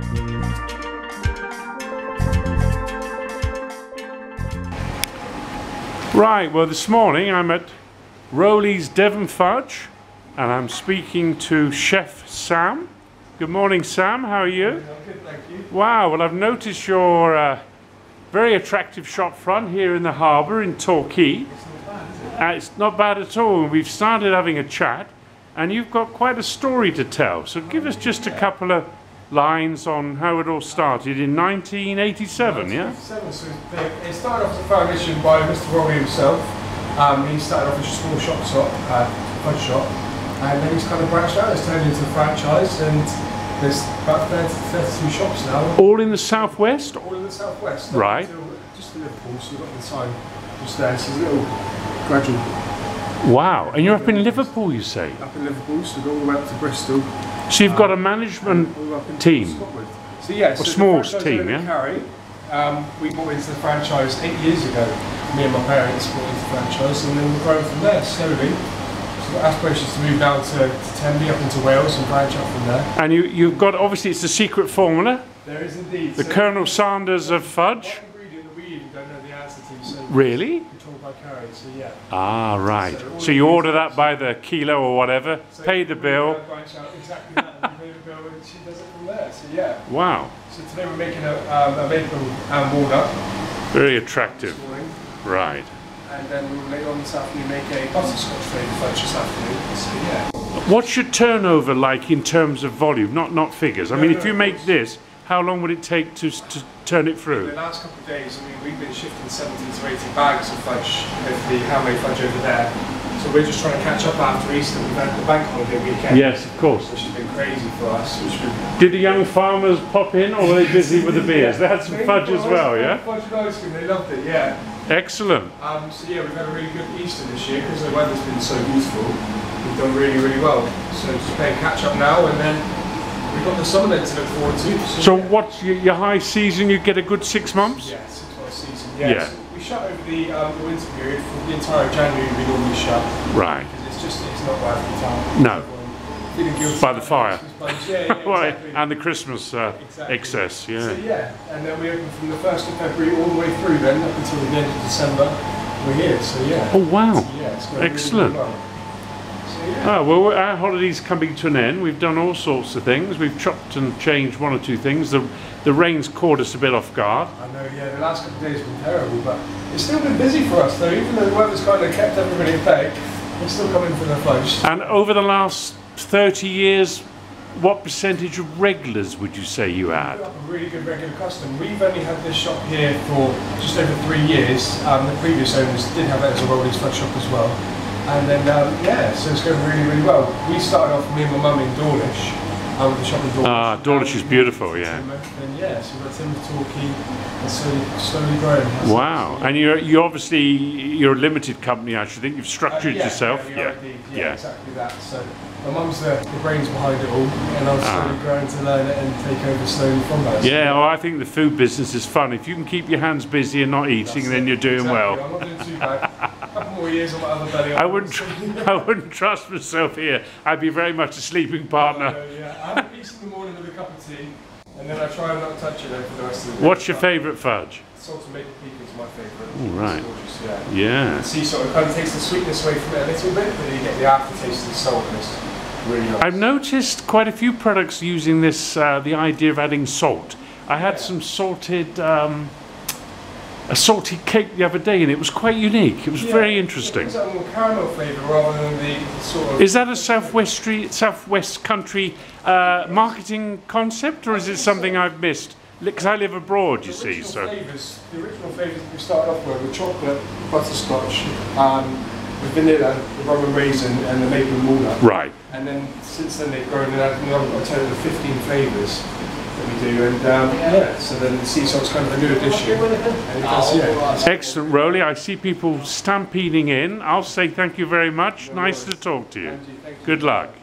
Right, well this morning I'm at Rowley's Devon Fudge and I'm speaking to Chef Sam. Good morning, Sam, how are you? I'm good, thank you. Wow, well I've noticed your very attractive shop front here in the harbour in Torquay. It's not bad, is it? It's not bad at all. We've started having a chat and you've got quite a story to tell. So give us just a couple of lines on how it all started in 1987, yeah? So it started off as a foundation by Mr. Rowley himself. He started off as a small fudge shop, and then he's kind of branched out. It's turned into a franchise, and there's about 32 shops now. All in the southwest? All in the southwest. Right. Just in Liverpool, so you've got the sign just there. So it's a little gradual. Wow, and you're up in Liverpool, you say? Up in Liverpool, so we go all the way up to Bristol. So you've got a management team? Scotland. So yeah, so a small the team, yeah? Carry, we bought into the franchise 8 years ago. Me and my parents bought into the franchise, and then we're growing from there slowly. So the aspiration is to move down to Tenby, up into Wales, and branch out from there. And you've got, obviously it's a secret formula? There is indeed. The Colonel Sanders of fudge? One ingredient that we even don't know the answer to, so really? Controlled by Carry, so yeah. Ah, right. So you order that by the kilo or whatever, So pay the bill. Branch out exactly that, and pay the bill, and she does it from there, so yeah. Wow. So today we're making a maple and walnut. Very attractive. This morning. Right. And then we will later on this afternoon make a butterscotch flavoured fudge this afternoon. So yeah. What's your turnover like in terms of volume, not figures? I mean, if you make this, how long would it take to turn it In through? the last couple of days, I mean, we've been shifting 70 to 80 bags of fudge with the handmade fudge over there. So we're just trying to catch up after Easter. We've had the bank holiday weekend. Yes, of course. Which has been crazy for us. Did the young farmers pop in, or were they busy with the beers? They had some fudge as well, yeah? Fudge and ice cream, they loved it, yeah. Excellent. So yeah, we've had a really good Easter this year because the weather's been so beautiful. We've done really, really well. So just playing catch up now, and then we've got the summer then to look forward to. So yeah. what's your high season? You get a good 6 months? Yeah, 6 month season. Yeah. Yeah. So we shut over the winter period for the entire January. We normally shut. Right. It's not worth the time. No. Feeling guilty By the fire. Yeah, Well, exactly. and the Christmas excess, yeah. So yeah, and then we open from the 1st of February all the way through then up until the end of December. We're here, so yeah. Oh wow. So, yeah, it's going excellent. really, really well. So, yeah. Oh, well, our holiday's coming to an end. We've done all sorts of things. We've chopped and changed one or two things. The rain's caught us a bit off guard. I know, yeah, the last couple of days have been terrible, but it's still been busy for us though. Even though the weather's kind of kept everybody at bay, we're still coming for the fudge. And over the last 30 years, what percentage of regulars would you say you had? We've got a really good regular customer. We've only had this shop here for just over 3 years. The previous owners did have it as a Rowley's fudge shop as well. And then, yeah, so it's going really, really well. We started off, me and my mum in Dawlish, with the shop in Dawlish. Ah, Dawlish is beautiful, yeah. And yeah, so we've got Timber Torquay, and slowly growing. Wow, and you obviously, you're a limited company, I should think. You've structured yourself. Yeah, exactly that. So my mum's the brains behind it all, and I'm slowly growing to learn it and take over slowly from that. Yeah, well, I think the food business is fun. If you can keep your hands busy and not eating, then you're doing well. I'm not doing too bad. A couple more years on my other belly. I wouldn't trust myself here. I'd be very much a sleeping partner. I have a piece in the morning with a cup of tea, and then I try and not touch it for the rest of the day. What's your favourite fudge? Salt and maple pecan's my favourite. Oh, right. It's gorgeous, Yeah. The sea salt kind of takes the sweetness away from it a little bit, but then you get the aftertaste of the salt, and it's really nice. I've noticed quite a few products using this, the idea of adding salt. I had some salted, a salty cake the other day, and it was quite unique. It was very interesting. It's a more caramel flavour rather than the sort of... Is that a southwest country marketing concept, or is it something I've missed? Because I live abroad, you see. So the original flavours that we started off with were chocolate, butterscotch, the vanilla, the rum and raisin, and the maple and walnut. Right. And then since then they've grown a total of 15 flavours that we do, and yeah, so then the sea salt's kind of a new addition. And excellent, Rowley. I see people stampeding in. I'll say thank you very much. Nice to talk to you. Good luck.